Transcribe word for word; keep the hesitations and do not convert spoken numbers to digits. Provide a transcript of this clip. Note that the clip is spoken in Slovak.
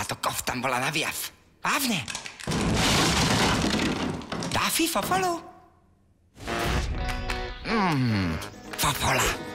Táto kofta bola naviac. Pávne. Dáfi, Fofolu? Mmm, Fofola.